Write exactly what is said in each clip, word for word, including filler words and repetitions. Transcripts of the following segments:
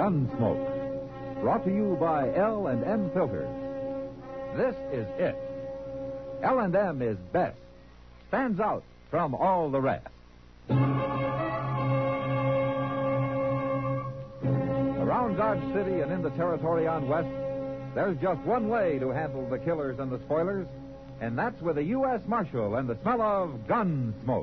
Gunsmoke. Brought to you by L and M Filters. This is it. L and M is best. Stands out from all the rest. Around Dodge City and in the territory on West, there's just one way to handle the killers and the spoilers, and that's with a U S Marshal and the smell of Gunsmoke.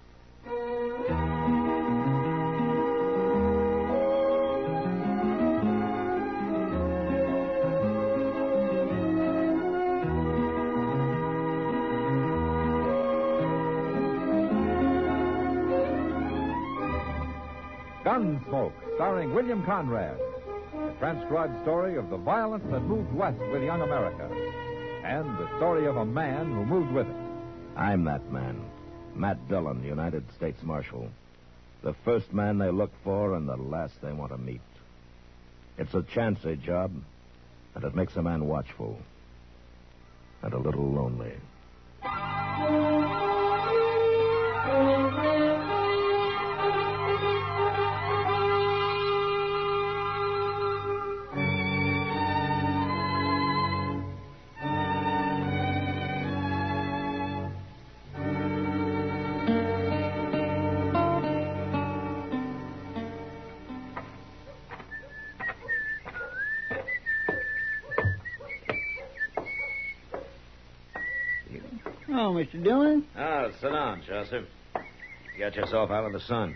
Gunsmoke, starring William Conrad. A transcribed story of the violence that moved west with young America. And the story of a man who moved with it. I'm that man. Matt Dillon, United States Marshal. The first man they look for and the last they want to meet. It's a chancy job, and it makes a man watchful. And a little lonely. Oh, Mister Dillon? Oh, sit down, Chester. Get yourself out of the sun.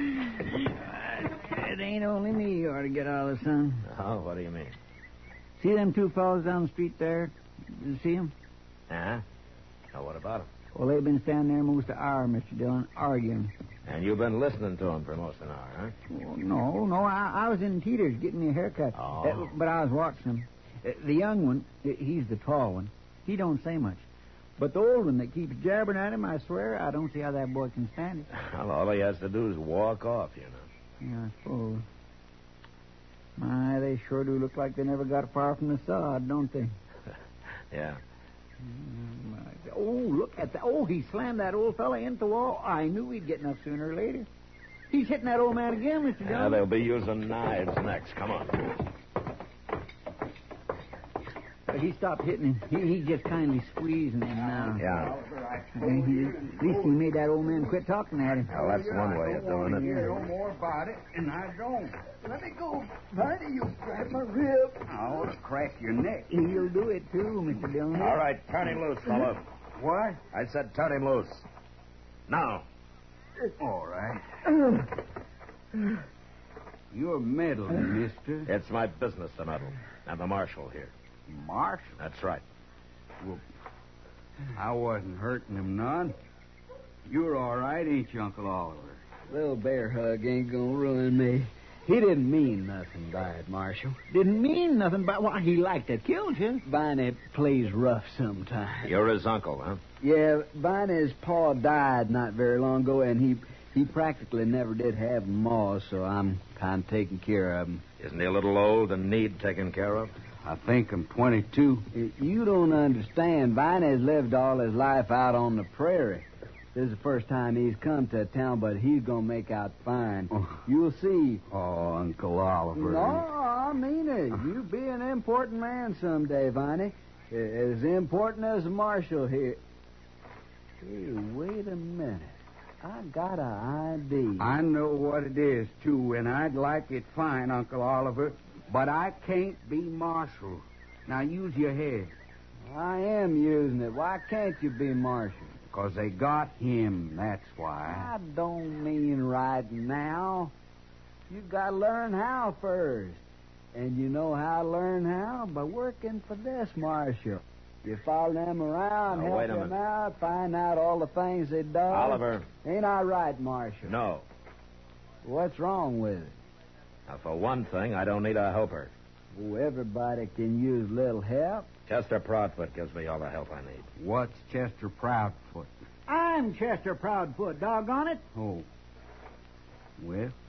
It ain't only me you ought to get out of the sun. Oh, what do you mean? See them two fellows down the street there? You see them? Uh-huh. Now, what about them? Well, they've been standing there most of the hour, Mister Dillon, arguing. And you've been listening to them for most of an hour, huh? Well, no, no, I, I was in Teeter's getting me a haircut. Oh. Uh, but I was watching them. Uh, the young one, uh, he's the tall one, he don't say much. But the old one that keeps jabbering at him, I swear, I don't see how that boy can stand it. Well, all he has to do is walk off, you know. Yeah, I suppose. My, they sure do look like they never got far from the sod, don't they? Yeah. Mm, oh, look at that. Oh, he slammed that old fella into the wall. I knew he'd get enough sooner or later. He's hitting that old man again, Mister Yeah, Dillon. they'll be using knives next. Come on. But he stopped hitting him. He, he's just kindly squeezing him now. Yeah. And he, at least he made that old man quit talking at him. Well, that's one way of doing it. Hear no more about it, and I don't. Let me go, Barney. You grab my rib. I ought to crack your neck. He'll do it, too, Mister Dillon. All right, turn him loose, fellow. What? I said turn him loose. Now. All right. You're meddling, mister. It's my business to meddle. I'm the marshal here. Marshal? That's right. Well, I wasn't hurting him none. You're all right, ain't you, Uncle Oliver? Little bear hug ain't gonna ruin me. He didn't mean nothing by it, Marshal. Didn't mean nothing by why he liked to kill you. Viney plays rough sometimes. You're his uncle, huh? Yeah, Viney's pa died not very long ago, and he he practically never did have ma, so I'm kind of taking care of him. Isn't he a little old and need taken care of? I think I'm twenty-two. You don't understand. Viney's lived all his life out on the prairie. This is the first time he's come to town, but he's going to make out fine. Oh. You'll see. Oh, Uncle Oliver. No, I mean it. You'll be an important man someday, Viney. As important as the marshal here. Hey, wait a minute. I got an idea. I know what it is, too, and I'd like it fine, Uncle Oliver, but I can't be marshal. Now, use your head. I am using it. Why can't you be marshal? Because they got him, that's why. I don't mean right now. You got to learn how first. And you know how to learn how? By working for this marshal. You follow them around, Now, help wait a them minute. out, find out all the things they do. Oliver. Ain't I right, Marshal? No. What's wrong with it? Now, for one thing, I don't need a helper. Oh, everybody can use little help. Chester Proudfoot gives me all the help I need. What's Chester Proudfoot? I'm Chester Proudfoot, doggone it. Oh. Well,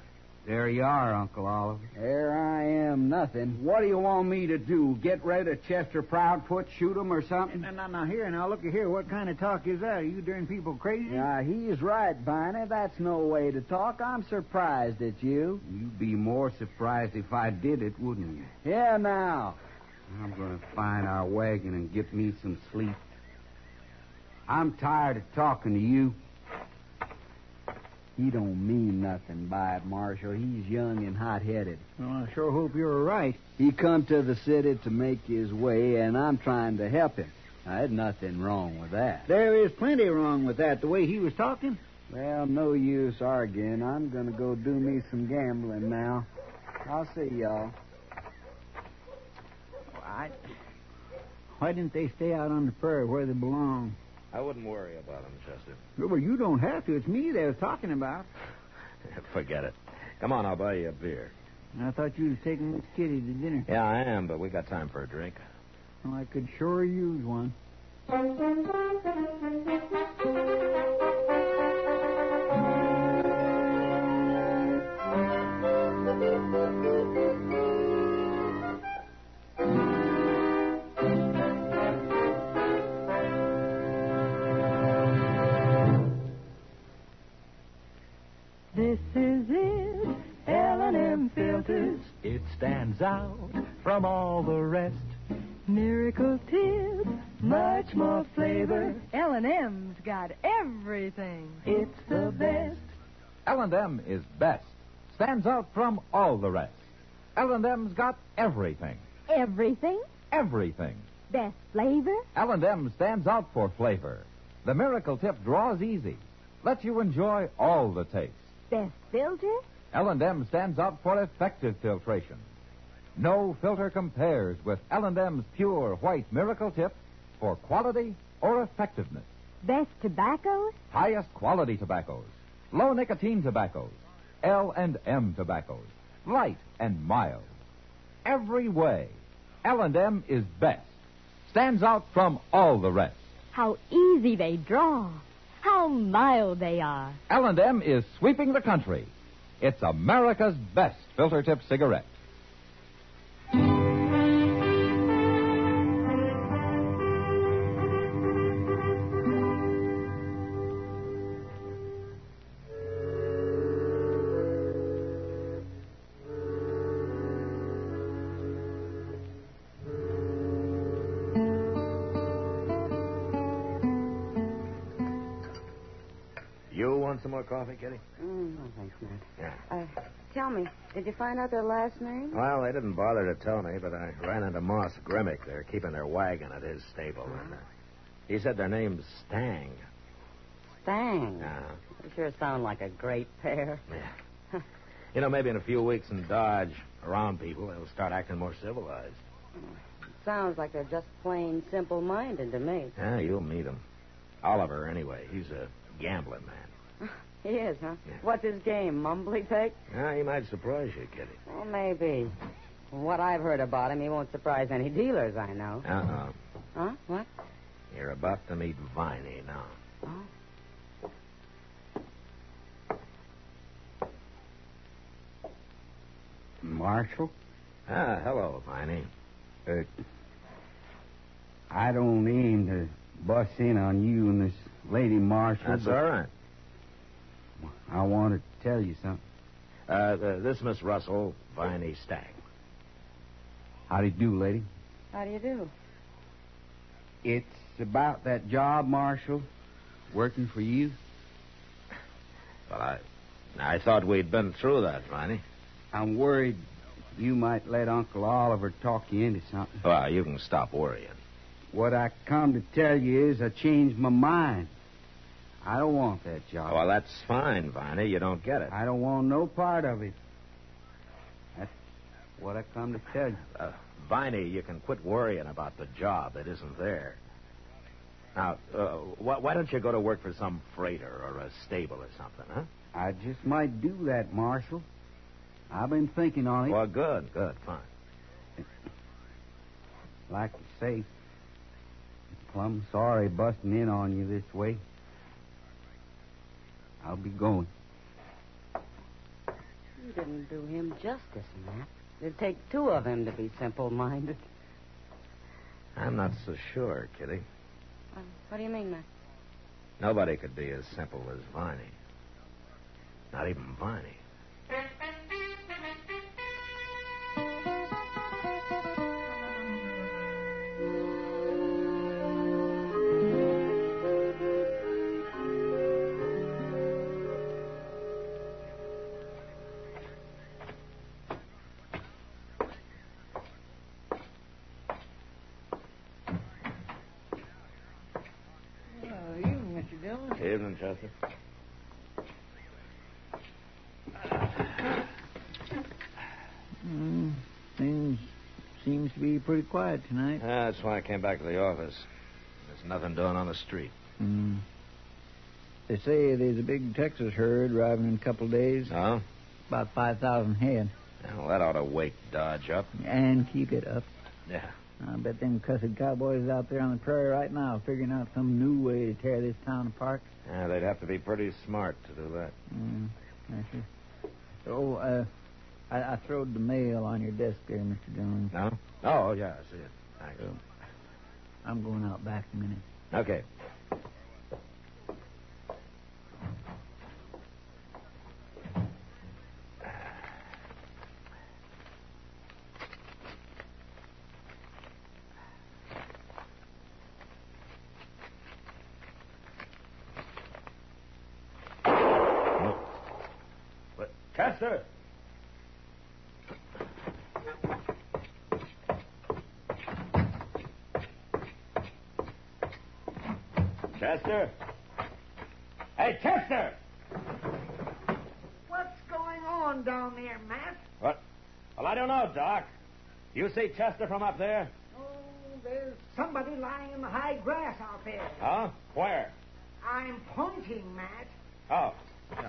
There you are, Uncle Oliver. There I am, nothing. What do you want me to do? Get rid of Chester Proudfoot, shoot him or something? Now, now, now, here, now, look here. What kind of talk is that? Are you darn people crazy? Yeah, he's right, Viney. That's no way to talk. I'm surprised at you. You'd be more surprised if I did it, wouldn't you? Yeah, now. I'm going to find our wagon and get me some sleep. I'm tired of talking to you. He don't mean nothing by it, Marshal. He's young and hot-headed. Well, I sure hope you're right. He come to the city to make his way, and I'm trying to help him. Now, there's nothing wrong with that. There is plenty wrong with that, the way he was talking. Well, no use arguing. I'm going to go do me some gambling now. I'll see y'all. I... Why didn't they stay out on the prairie where they belong? I wouldn't worry about him, Chester. Well, you don't have to. It's me they was talking about. Forget it. Come on, I'll buy you a beer. I thought you was taking Miss Kitty to dinner. Yeah, I am, but we got time for a drink. Well, I could sure use one. This is it, L and M Filters. It stands out from all the rest. Miracle Tip, much more flavor. L and M's got everything. It's the best. L and M is best. Stands out from all the rest. L and M's got everything. Everything? Everything. Best flavor? L and M stands out for flavor. The Miracle Tip draws easy. Lets you enjoy all the taste. Best filter? L and M stands out for effective filtration. No filter compares with L and M's pure white Miracle Tip for quality or effectiveness. Best tobaccos? Highest quality tobaccos. Low nicotine tobaccos. L and M tobaccos. Light and mild. Every way, L and M is best. Stands out from all the rest. How easy they draw. How mild they are. L and M is sweeping the country. It's America's best filter tip cigarette. You want some more coffee, Kitty? Mm, no, thanks, Matt. Yeah. Uh, tell me, did you find out their last name? Well, they didn't bother to tell me, but I ran into Moss Grimmick. They're keeping their wagon at his stable. And, uh, he said their name's Stang. Stang. Yeah. They sure sound like a great pair. Yeah. You know, maybe in a few weeks in Dodge, around people, they'll start acting more civilized. Sounds like they're just plain simple-minded to me. Yeah, you'll meet him. Oliver, anyway. He's a gambling man. He is, huh? Yeah. What's his game, mumbly peg? Yeah, he might surprise you, Kitty. Well, maybe. From what I've heard about him, he won't surprise any dealers I know. Uh-uh. Huh? What? You're about to meet Viney now. Oh. Marshal? Ah, hello, Viney. Uh, I don't aim to bust in on you and this lady Marshal. That's but all right. I want to tell you something. Uh, uh, this Miss Russell, Viney Stang. How do you do, lady? How do you do? It's about that job, Marshal, working for you. Well, I, I thought we'd been through that, Viney. I'm worried you might let Uncle Oliver talk you into something. Well, you can stop worrying. What I come to tell you is I changed my mind. I don't want that job. Well, that's fine, Viney. You don't get it. I don't want no part of it. That's what I come to tell you. Uh, Viney, you can quit worrying about the job that isn't there. Now, uh, wh- why don't you go to work for some freighter or a stable or something, huh? I just might do that, Marshal. I've been thinking on it. Well, good, good, fine. Like you say, plumb sorry busting in on you this way. I'll be going. You didn't do him justice, Matt. It'd take two of him to be simple-minded. I'm not so sure, Kitty. Um, what do you mean, Matt? Nobody could be as simple as Viney. Not even Viney. Evening, Chester. Mm, things seems to be pretty quiet tonight. Ah, that's why I came back to the office. There's nothing doing on the street. Mm. They say there's a big Texas herd arriving in a couple of days. Oh? About five thousand head. Well, that ought to wake Dodge up. And keep it up. Yeah. I bet them cussed cowboys out there on the prairie right now figuring out some new way to tear this town apart. Yeah, they'd have to be pretty smart to do that. Mm, I see. Oh, uh, I, I throwed the mail on your desk there, Mister Jones. No? Oh, yeah, I see it. Thanks. So, I'm going out back a minute. Okay. Chester! Chester? Hey, Chester! What's going on down there, Matt? What? Well, I don't know, Doc. You see Chester from up there? Oh, there's somebody lying in the high grass out there. Huh? Where? I'm pointing, Matt. Oh. Yeah.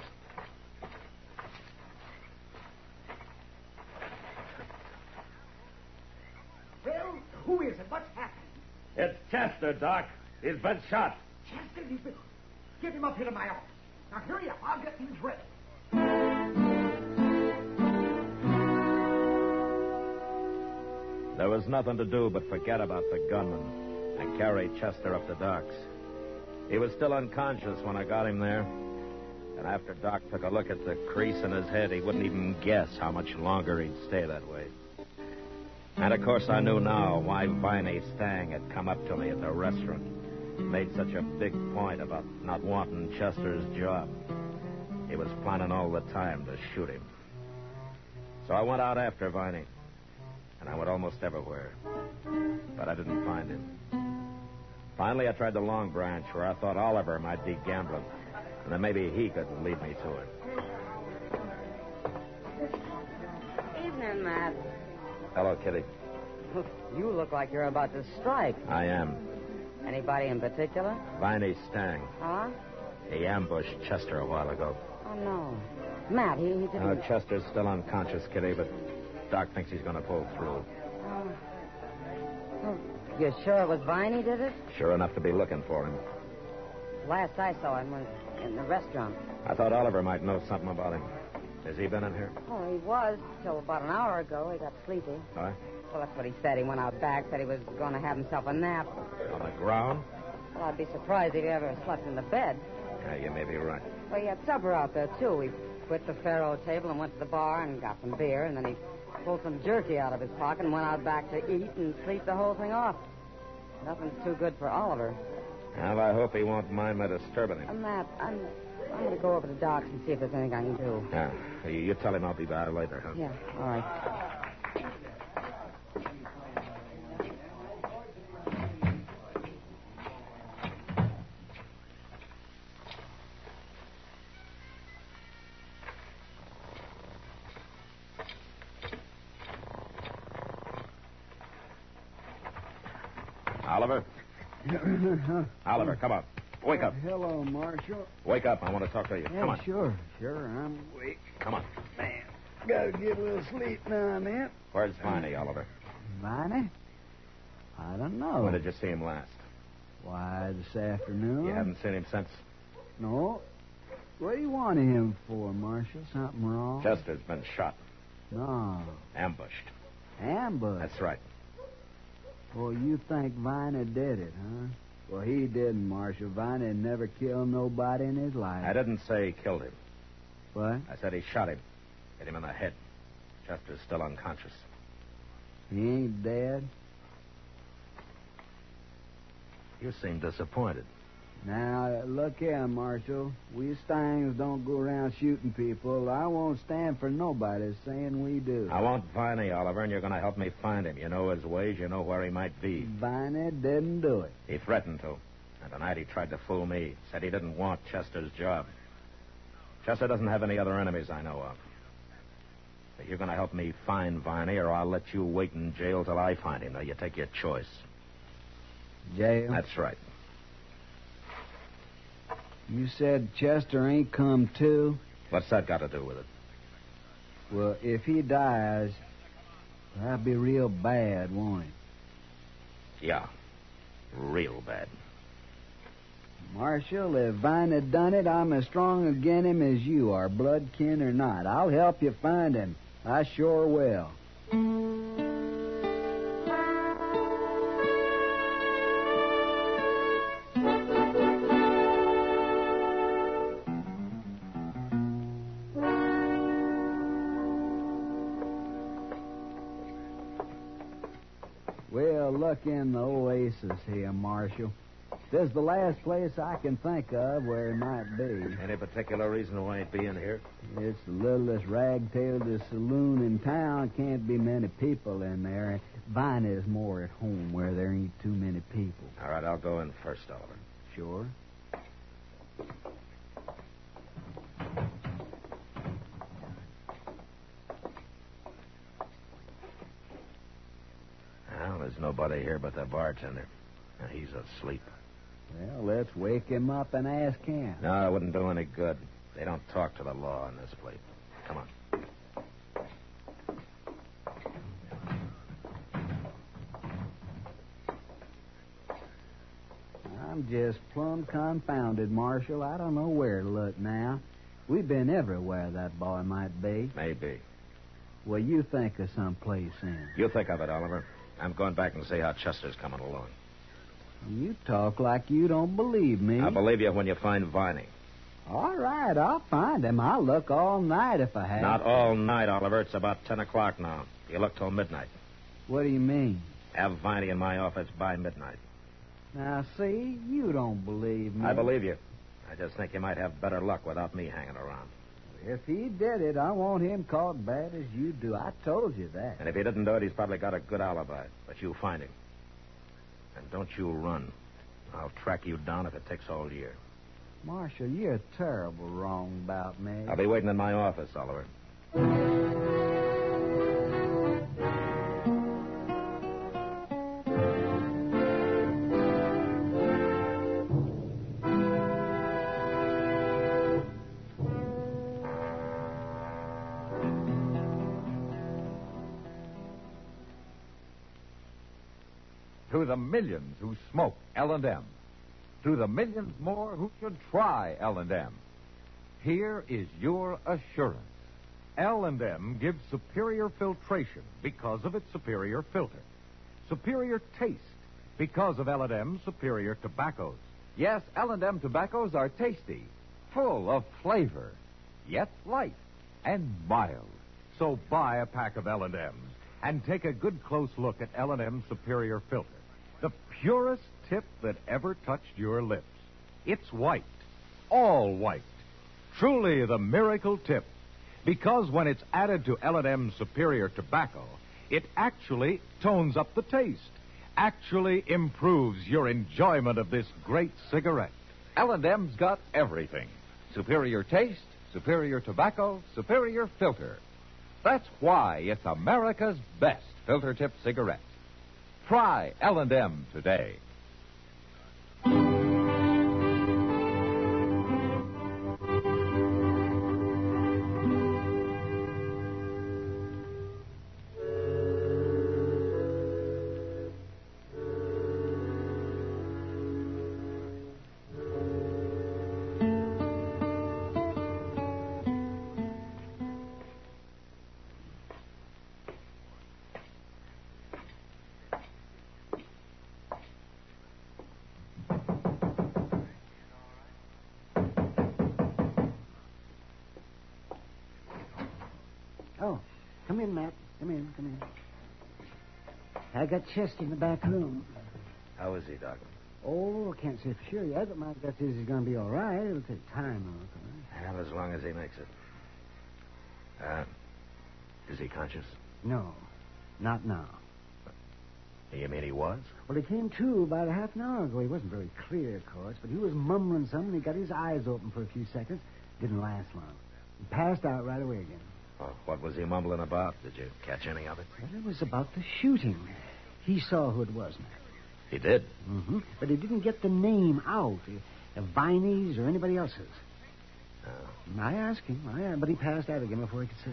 Well, who is it? What's happened? It's Chester, Doc. He's been shot. Chester, he's been... Get him up here to my office. Now, hurry up. I'll get things ready. There was nothing to do but forget about the gunman and carry Chester up the docks. He was still unconscious when I got him there. And after Doc took a look at the crease in his head, he wouldn't even guess how much longer he'd stay that way. And, of course, I knew now why Viney Stang had come up to me at the restaurant. Made such a big point about not wanting Chester's job. He was planning all the time to shoot him. So I went out after Viney. And I went almost everywhere. But I didn't find him. Finally, I tried the Long Branch, where I thought Oliver might be gambling. And then maybe he could lead me to it. Evening, Matt. Hello, Kitty. You look like you're about to strike. I am. Anybody in particular? Viney Stang. Huh? He ambushed Chester a while ago. Oh, no. Matt, he, he didn't... Uh, Chester's still unconscious, Kitty, but Doc thinks he's going to pull through. Oh. Oh, you sure it was Viney did it? Sure enough to be looking for him. Last I saw him was in the restaurant. I thought Oliver might know something about him. Has he been in here? Oh, he was till about an hour ago. He got sleepy. Huh? Well, that's what he said. He went out back, said he was going to have himself a nap. On the ground? Well, I'd be surprised if he ever slept in the bed. Yeah, you may be right. Well, he had supper out there, too. We quit the faro table and went to the bar and got some beer, and then he pulled some jerky out of his pocket and went out back to eat and sleep the whole thing off. Nothing's too good for Oliver. Well, I hope he won't mind my disturbing him. Uh, Matt, I'm, I'm going to go over to Doc's and see if there's anything I can do. Yeah. You, you tell him I'll be back later, huh? Yeah, all right. Oliver? Oliver, come on. Wake up. Hello, Marshal. Wake up. I want to talk to you. Yeah, Come on. sure, sure. I'm awake. Come on. Man, gotta get a little sleep now and then. Where's Viney, Oliver? Viney? I don't know. When did you see him last? Why, this afternoon. You haven't seen him since? No. What do you want him for, Marshal? Something wrong? Chester's been shot. No. Ambushed. Ambush? That's right. Well, you think Viner did it, huh? Well, he didn't, Marshal. Viner never killed nobody in his life. I didn't say he killed him. What? I said he shot him. Hit him in the head. Chester's still unconscious. He ain't dead? You seem disappointed. Now, look here, Marshal. We Stangs don't go around shooting people. I won't stand for nobody saying we do. I want Viney, Oliver, and you're going to help me find him. You know his ways. You know where he might be. Viney didn't do it. He threatened to. And tonight he tried to fool me. Said he didn't want Chester's job. Chester doesn't have any other enemies I know of. But you're going to help me find Viney, or I'll let you wait in jail till I find him. Now, you take your choice. Jail? That's right. You said Chester ain't come to? What's that got to do with it? Well, if he dies, that'd be real bad, won't it? Yeah. Real bad. Marshal, if Vine had done it, I'm as strong against him as you are, blood kin or not. I'll help you find him. I sure will. Well, look in the oasis here, Marshal. This is the last place I can think of where he might be. Any particular reason why he'd be in here? It's the littlest rag-tailed saloon in town. Can't be many people in there. Vine is more at home where there ain't too many people. All right, I'll go in first, Oliver. Sure. Well, there's nobody here but the bartender. And he's asleep. Well, let's wake him up and ask him. No, it wouldn't do any good. They don't talk to the law in this place. Come on. I'm just plumb confounded, Marshal. I don't know where to look now. We've been everywhere that boy might be. Maybe. Well, you think of some place then. You think of it, Oliver. I'm going back and see how Chester's coming along. You talk like you don't believe me. I'll believe you when you find Viney. All right, I'll find him. I'll look all night if I have Not to. all night, Oliver. It's about ten o'clock now. You look till midnight. What do you mean? Have Viney in my office by midnight. Now, see, you don't believe me. I believe you. I just think you might have better luck without me hanging around. If he did it, I want him caught bad as you do. I told you that. And if he didn't do it, he's probably got a good alibi. But you'll find him. And don't you run. I'll track you down if it takes all year. Marshal, you're terrible wrong about me. I'll be waiting in my office, Oliver. To the millions who smoke L and M. To the millions more who should try L and M. Here is your assurance. L and M gives superior filtration because of its superior filter. Superior taste because of L and M's superior tobaccos. Yes, L and M tobaccos are tasty, full of flavor, yet light and mild. So buy a pack of L and M's and take a good close look at L and M's superior filter. The purest tip that ever touched your lips. It's white, all white. Truly the miracle tip. Because when it's added to L and M's superior tobacco, it actually tones up the taste, actually improves your enjoyment of this great cigarette. L and M's got everything. Superior taste, superior tobacco, superior filter. That's why it's America's best filter tip cigarette. Try L and M today. Come in, Matt. Come in, come in. I got Chester in the back room. How is he, Doc? Oh, I can't say for sure yet, but my guess is he's going to be all right. It'll take time, though. Well, as long as he makes it. Uh, is he conscious? No, not now. You mean he was? Well, he came to about a half an hour ago. He wasn't very clear, of course, but he was mumbling something. He got his eyes open for a few seconds. Didn't last long. He passed out right away again. Oh, what was he mumbling about? Did you catch any of it? Well, it was about the shooting. He saw who it was, Matt. He did? Mm-hmm. But he didn't get the name out. Uh, Viney's or anybody else's. Oh. I asked him, I, but he passed out again before he could say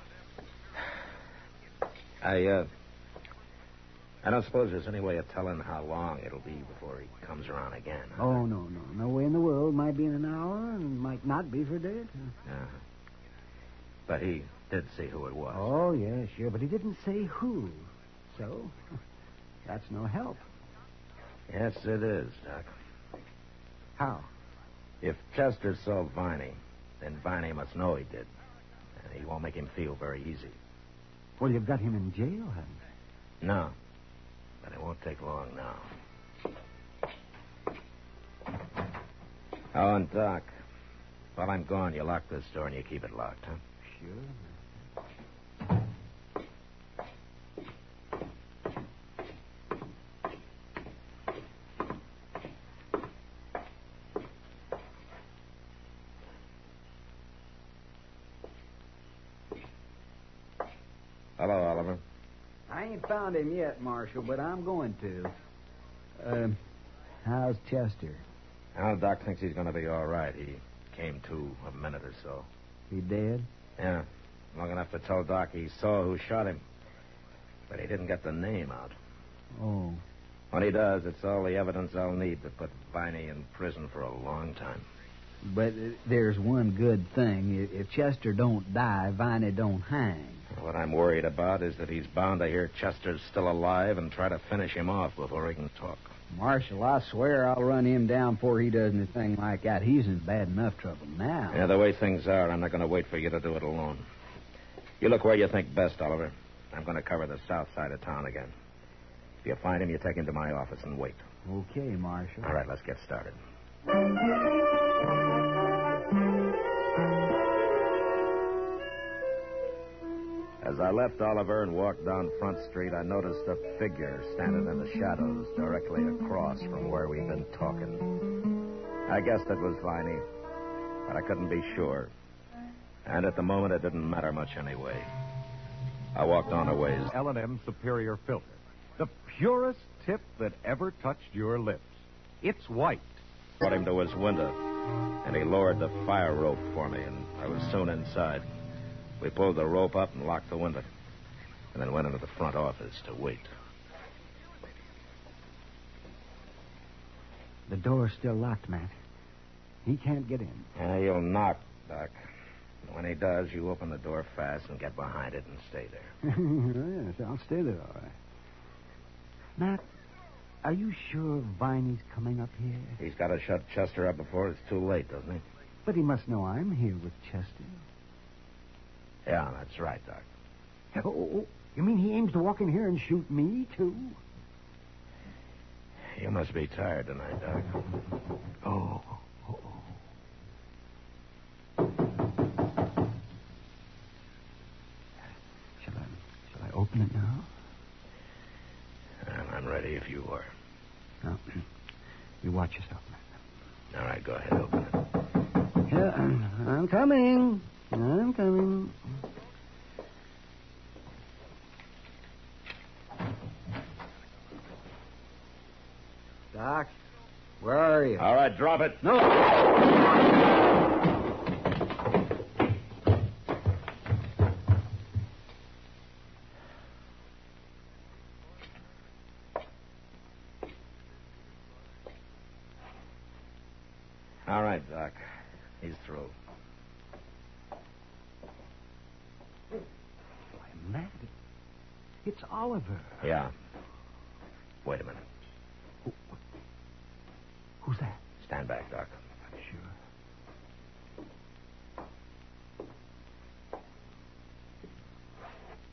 it. I, uh... I don't suppose there's any way of telling how long it'll be before he comes around again. Huh? Oh, no, no. No way in the world. Might be in an hour and might not be for a day or two. Uh-huh. But he did see who it was. Oh, yeah, sure. But he didn't say who. So, that's no help. Yes, it is, Doc. How? If Chester saw Viney, then Viney must know he did. And he won't make him feel very easy. Well, you've got him in jail, haven't you? No. But it won't take long now. Oh, and Doc, while I'm gone, you lock this door and you keep it locked, huh? Sure. Hello, Oliver. I ain't found him yet, Marshal, but I'm going to. Uh, how's Chester? Well, Doc thinks he's going to be all right. He came to a minute or so. He dead? Yeah. Long enough to tell Doc he saw who shot him. But he didn't get the name out. Oh. When he does, it's all the evidence I'll need to put Viney in prison for a long time. But uh, there's one good thing. If Chester don't die, Viney don't hang. What I'm worried about is that he's bound to hear Chester's still alive and try to finish him off before he can talk. Marshal, I swear I'll run him down before he does anything like that. He's in bad enough trouble now. Yeah, the way things are, I'm not going to wait for you to do it alone. You look where you think best, Oliver. I'm going to cover the south side of town again. If you find him, you take him to my office and wait. Okay, Marshal. All right, let's get started. As I left Oliver and walked down Front Street, I noticed a figure standing in the shadows directly across from where we'd been talking. I guessed it was Viney, but I couldn't be sure. And at the moment, it didn't matter much anyway. I walked on a ways. L and M Superior Filter. The purest tip that ever touched your lips. It's white. Brought him to his window, and he lowered the fire rope for me, and I was soon inside. We pulled the rope up and locked the window, and then went into the front office to wait. The door's still locked, Matt. He can't get in. Yeah, he'll knock, Doc. When he does, you open the door fast and get behind it and stay there. Yes, I'll stay there, all right. Matt, are you sure Viney's coming up here? He's got to shut Chester up before it's too late, doesn't he? But he must know I'm here with Chester. Yeah, that's right, Doc. Oh, oh, you mean he aims to walk in here and shoot me, too? You must be tired tonight, Doc. Oh, oh, oh. Shall I, shall I open it now? Well, I'm ready if you are. No. You watch yourself, man. All right, go ahead, open it. Yeah, I'm, I'm coming. I'm coming. Doc, where are you? All right, drop it. No. All right, Doc. He's through. Why, Matt, it's Oliver. Yeah. Wait a minute. Who, who's that? Stand back, Doc. Sure.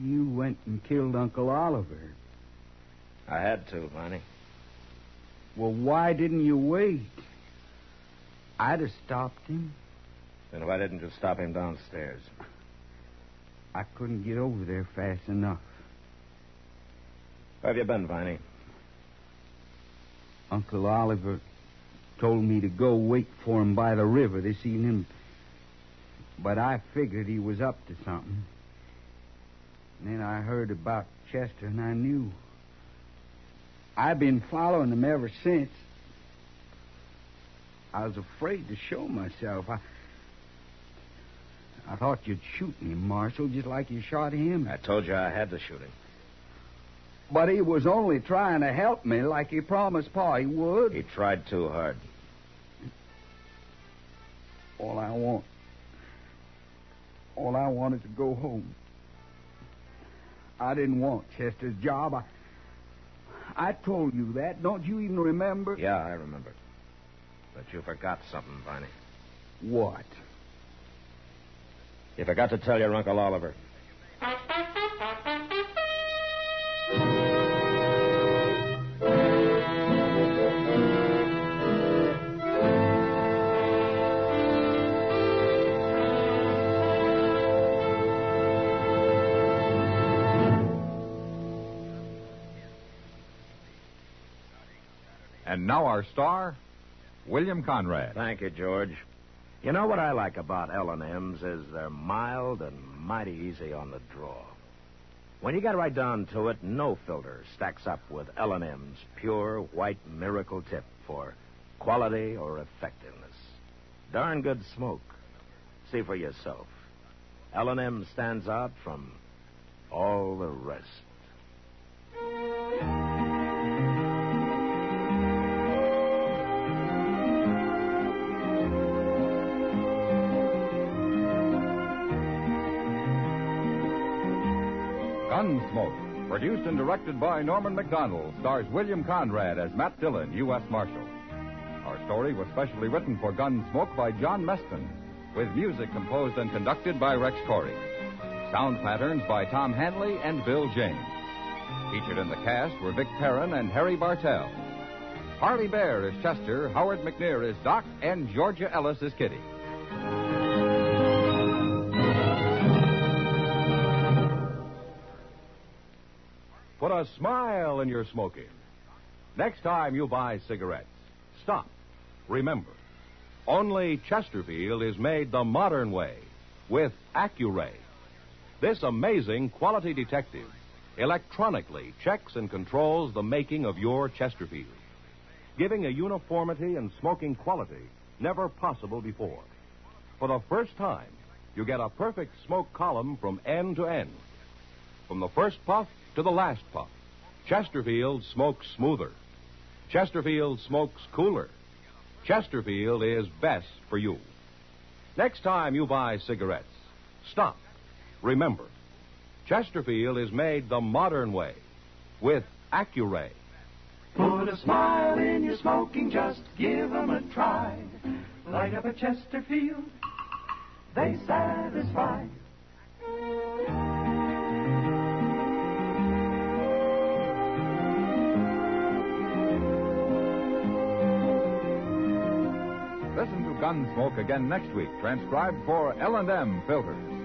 You went and killed Uncle Oliver. I had to, Viney. Well, why didn't you wait? I'd have stopped him. Then if I didn't just stop him downstairs. I couldn't get over there fast enough. Where have you been, Viney? Uncle Oliver told me to go wait for him by the river this evening, but I figured he was up to something. And then I heard about Chester, and I knew. I've been following him ever since. I was afraid to show myself. I, I thought you'd shoot me, Marshal, just like you shot him. I told you I had to shoot him. But he was only trying to help me like he promised Pa he would. He tried too hard. All I want... All I want is to go home. I didn't want Chester's job. I... I told you that. Don't you even remember? Yeah, I remember. But you forgot something, Viney. What? You forgot to tell your Uncle Oliver. And now our star, William Conrad. Thank you, George. You know what I like about L and M's is they're mild and mighty easy on the draw. When you get right down to it, no filter stacks up with L and M's pure white miracle tip for quality or effectiveness. Darn good smoke. See for yourself. L and M stands out from all the rest. Gunsmoke, produced and directed by Norman Macdonald, stars William Conrad as Matt Dillon, U S Marshal. Our story was specially written for Gunsmoke by John Meston, with music composed and conducted by Rex Corey. Sound patterns by Tom Hanley and Bill James. Featured in the cast were Vic Perrin and Harry Bartell. Harley Bear is Chester, Howard McNear is Doc, and Georgia Ellis is Kitty. Put a smile in your smoking. Next time you buy cigarettes, stop. Remember, only Chesterfield is made the modern way with Accuray. This amazing quality detective electronically checks and controls the making of your Chesterfield, giving a uniformity and smoking quality never possible before. For the first time, you get a perfect smoke column from end to end. From the first puff to the last puff, Chesterfield smokes smoother. Chesterfield smokes cooler. Chesterfield is best for you. Next time you buy cigarettes, stop. Remember, Chesterfield is made the modern way with Accuray. Put a smile in your smoking, just give 'em a try. Light up a Chesterfield, they satisfy. Listen to Gunsmoke again next week, transcribed for L and M Filters.